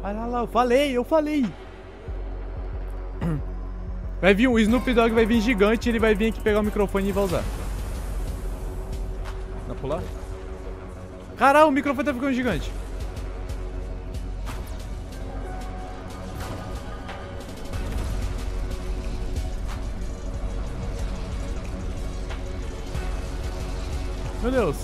Olha lá, eu falei. Vai vir o Snoop Dogg, vai vir gigante, ele vai vir aqui pegar o microfone e vai usar. Dá pra pular? Caralho, o microfone tá ficando gigante. Meu Deus.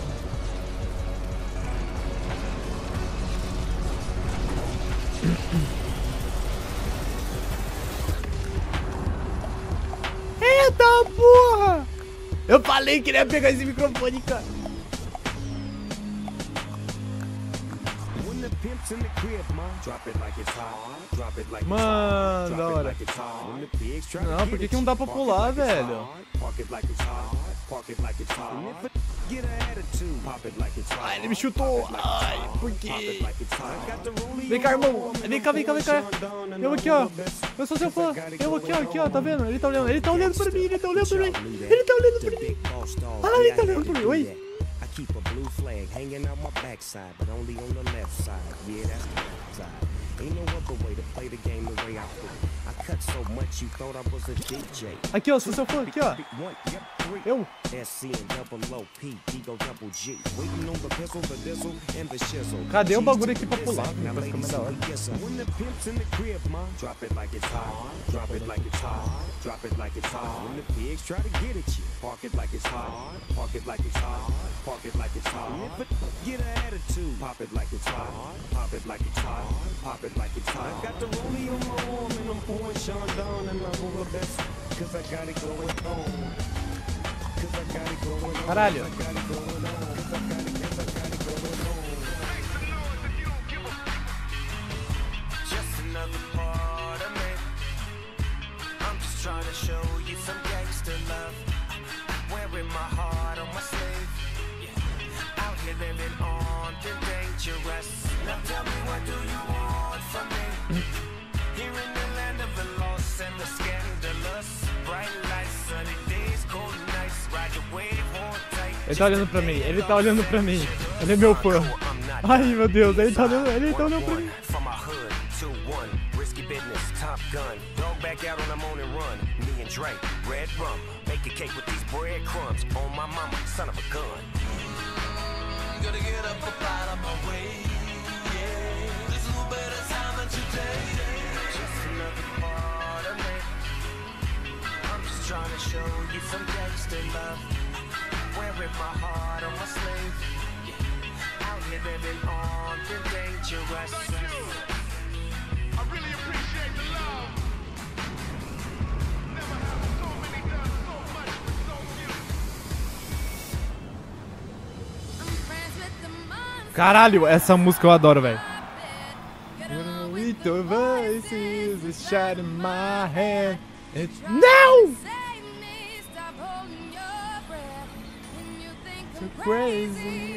Eita porra! Eu falei que ele ia pegar esse microfone, cara. Mano, da hora. Não, por que não dá pra pular, velho? Ai, ele me chutou. Ai, por quê? Vem cá, irmão. Vem cá. Eu aqui, ó. Eu sou seu fã. Eu aqui, ó. Tá vendo? Ele tá olhando pra mim. Olha lá, ele tá olhando pra mim. Oi. Keep a blue flag hanging out my backside, but only on the left side. Yeah, that's the side. Ain't no other way to play the game the way I play. I cut so much you thought I was a DJ. Aqui, ó, sou seu fã, aqui, ó. Eu. Cadê o bagulho aqui pra pular? Vai ficar mais da hora. Caralho. Trying to show you some gangster love, wearing my heart on my sleeve, out here living on the dangerous. Now tell me, what do you want from me? Here in the land of the lost and the scandalous, bright lights, sunny days, cold nights, ride the wave, hold tight. Ele tá olhando pra mim, ele é meu fã. Ai, meu Deus, ele tá olhando pra mim. Top gun, dog back out on the morning run. Me and Drake, red rum, make a cake with these breadcrumbs. On my mama, son of a gun. Gotta get up out of my way. Yeah, there's no better time than today. Just another part of me. I'm just trying to show you some gangster love. Wearing my heart on my sleeve. Yeah, out here living on the dangerous. I really appreciate the love. Never have so many done so much with so few. Caralho, essa música eu adoro, velho. Little voices shut in my head. Não! So crazy.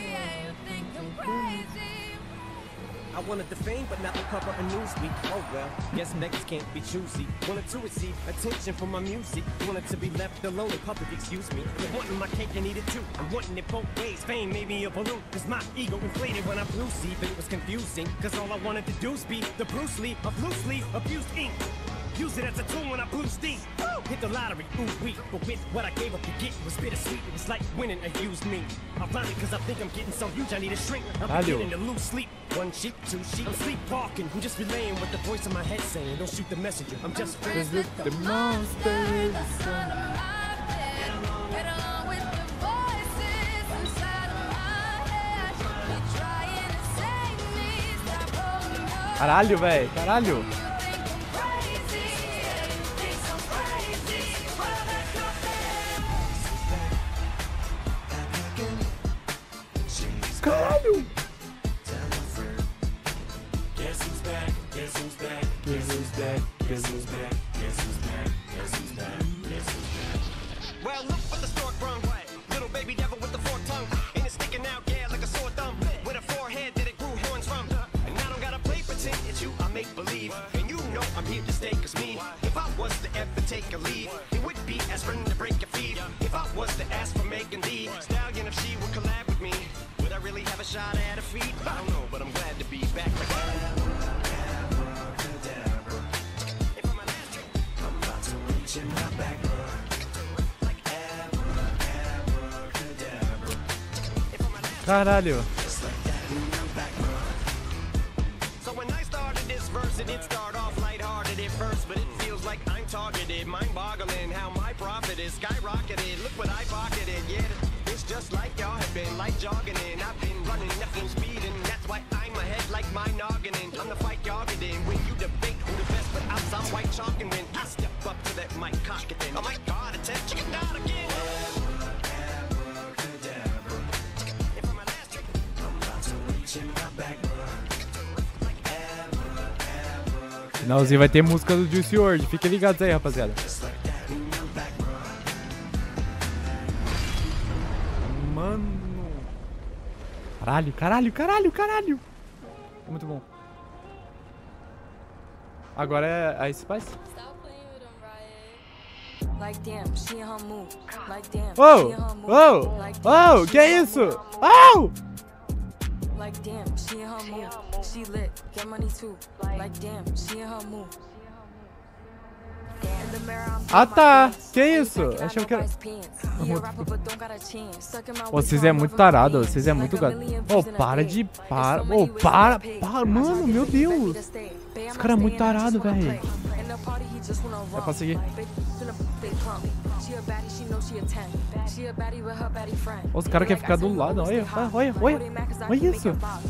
I wanted the fame, but not the cover of Newsweek. Oh well, guess niggas can't be choosy. Wanted to receive attention from my music. Wanted to be left alone in public, excuse me. But wanting my cake and eat it too. I'm wanting it both ways. Fame made me a balloon, cause my ego inflated when I blew see. But it was confusing, cause all I wanted to do was be the Bruce Lee of loosely abused ink. Use it as a tool when I blew steam. Hit the lottery, ooh wee. But with what I gave up to get, it was bittersweet. It was like winning a used me. Ironic, cause I think I'm getting so huge I need a shrink. I'm beginning to lose sleep. One sheep, two sheep. I'm sleepwalking. I'm just relaying what the voice in my head saying. Don't shoot the messenger. I'm just friends with the monsters. Caralho, velho. Caralho. Caralho. Guess who's back? Guess who's back? Guess who's back? Guess who's back? Guess who's back? Guess who's back? Guess who's back? Well, look what the stork brung. Little baby devil with the forked tongue. Ain't it sticking out, yeah, like a sore thumb. With a forehead that it grew horns from. And I don't gotta play pretend, it's you I make believe. And you know I'm here to stay, cause me, if I was to ever take a leave, it would be as friend to break your feet. If I was to ask for Megan Thee Stallion, if she would collab with me, would I really have a shot at her feet? I don't know, but I'm glad to be back. Caralho. So when I started this verse, it did start off lighthearted at first, but it feels like I'm targeted. Mind-boggling how my profit is skyrocketed. Look what I pocketed, yeah. It's just like y'all have been, like jogging in. I've been running, nothing speeding. That's why I'm ahead like my noggin in. I'm the fight y'all get in. When you debate who the best, but I'm white chalking when I step up to that mic, cock it then. Oh my God, it's a chicken out again. Finalzinho vai ter música do Juice WRLD. Fiquem ligados aí, rapaziada. Mano. Caralho, caralho, caralho, caralho. É muito bom. Agora é a Spice. Oh! Oh! Oh! Que é isso? Oh! Like damn, she in her mood. She lit, get money too. Like damn, she in her mood. Ah tá, que isso? Achei que era... Vocês é muito tarado, vocês é muito gato. Oh, para de... Para... Oh, para... Mano, meu Deus. Esse cara é muito tarado, velho. É pra seguir. Oh, os caras querem ficar do lado. Olha, olha, olha. Olha isso.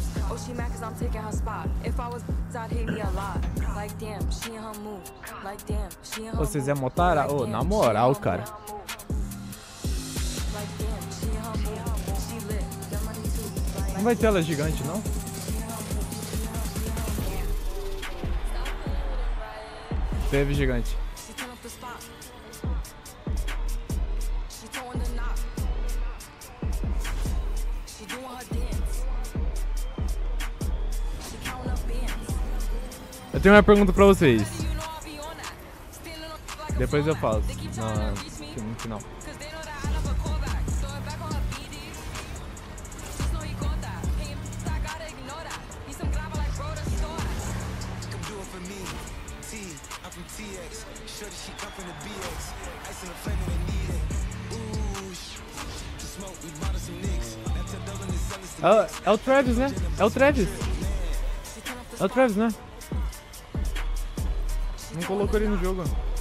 Vocês é motara? Oh, na moral, cara. Não vai ter ela gigante, não? Teve gigante. Eu tenho uma pergunta pra vocês. Depois eu faço no final. É o Travis, né? É o Travis. É o Travis, né? Não colocou ele no jogo.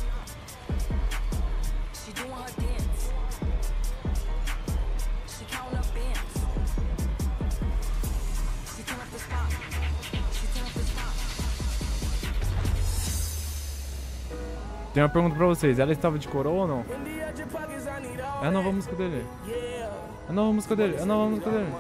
Tem uma pergunta pra vocês. Ela estava de coroa ou não? É a nova música dele. É a nova música dele. É a nova música dele.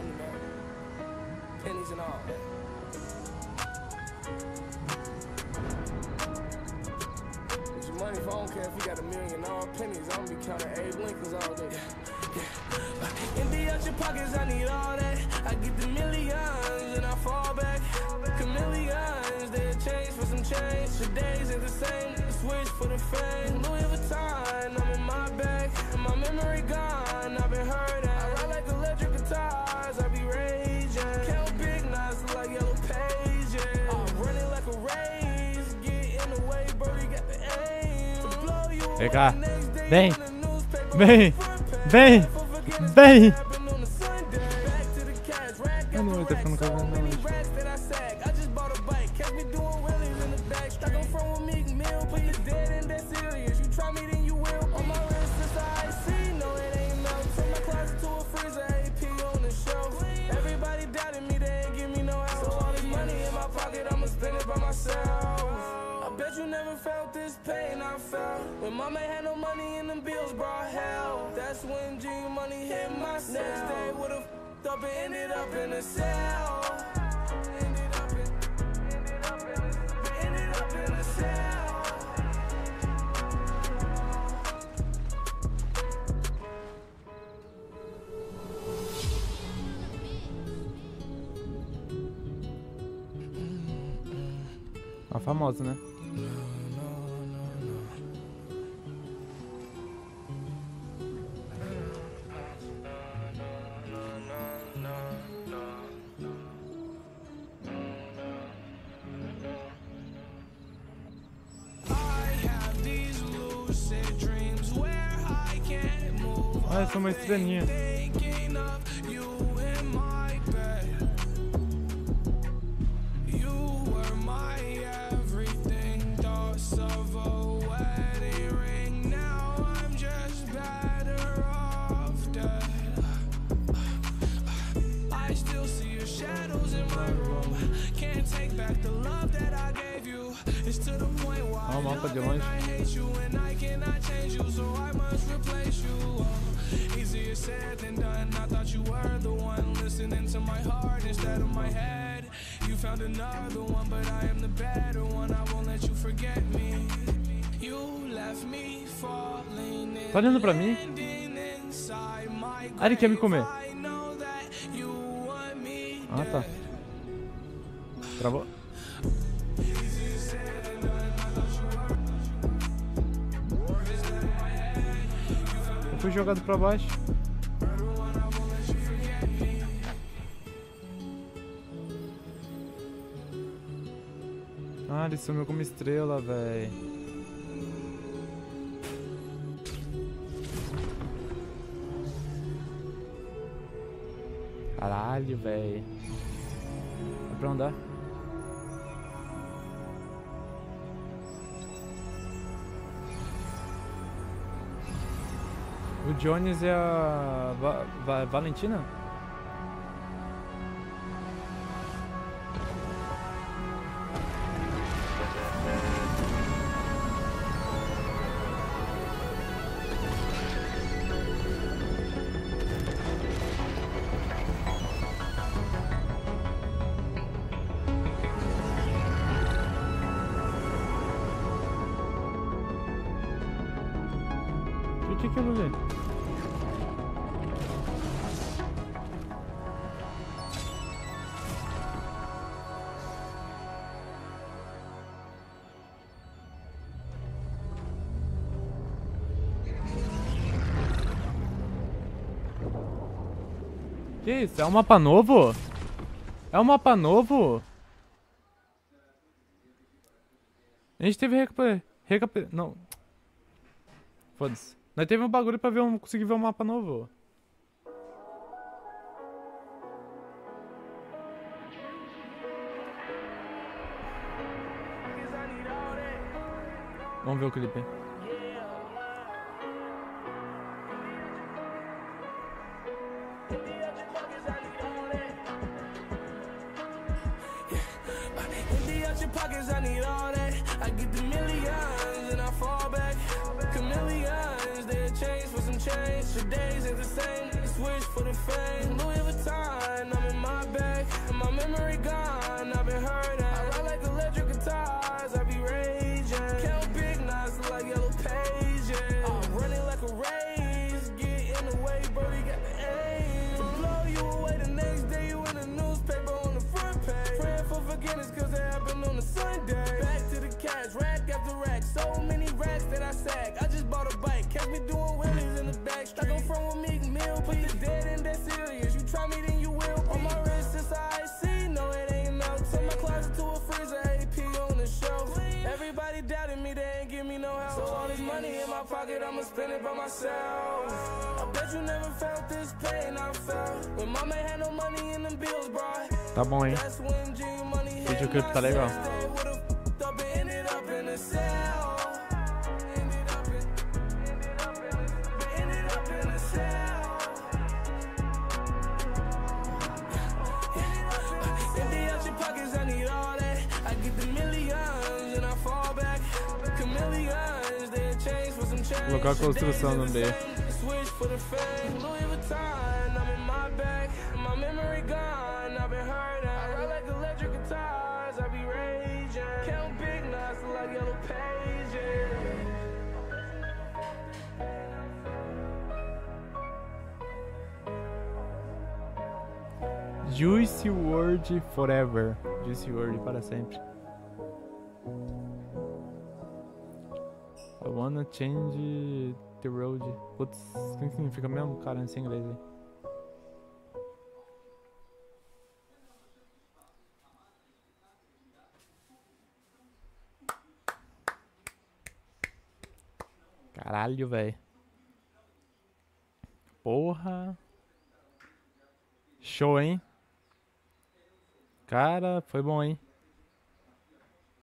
Vem cá. Vem. Vem. Vem. Vem. Eu não vou ter ficando com a não. When mama had no money and them bills brought hell. That's when G money hit my cell. Next day would've f***ed up and ended up in a cell. Ended up in a cell. A famosa, né? Ah, eu sou uma estrelinha. Ó, o mapa de longe. Easier said than done. I thought you were the one listening to my heart instead of my head. You found another one, but I am the better one. I won't let you forget me. You left me falling in. Tá olhando pra mim? Ah, ele quer me comer. Ah, tá. Travou. Eu fui jogado pra baixo. Ah, ele sumiu como estrela, véi. Caralho, véi. Dá pra andar? O Jones é a Valentina? O que é aquilo ali? Que isso? É um mapa novo? É um mapa novo? A gente teve não. Foda-se. Nós teve um bagulho pra ver conseguir ver um mapa novo. Vamos ver o clipe, hein? Days ain't the same, switch for the fame. Louis Vuitton, I'm in my bag, and my memory gone. I've been hurt. I ride like electric guitars, I be raging. Count big knots like yellow pages. I'm running like a race, get in the way, bro. You got the aim to blow you away. The next day you in the newspaper on the front page. Praying for forgiveness 'cause it happened on a Sunday. Back to the cash, rack after rack, so many racks that I sag. I just bought a bike, catch me doing wheelies in the back street. I go from a Meek Mill, put the dead in that serious. You try me, then you will. On my wrist, it's IC, no it ain't no. Turn my closet to a freezer, AP on the shelf. Everybody doubted me, they ain't give me no help. So all this money in my pocket, I'ma spend it by myself. I bet you never felt this pain I felt when mama had no money in them bills, bro. Tá bom, hein? O videoclipe tá legal. Colocar a construção no meio. Juicy WRLD forever. Juicy WRLD para sempre. I wanna change the road. Putz, o que significa mesmo? Cara, nesse inglês aí. Caralho, velho. Porra. Show, hein? Cara, foi bom, hein?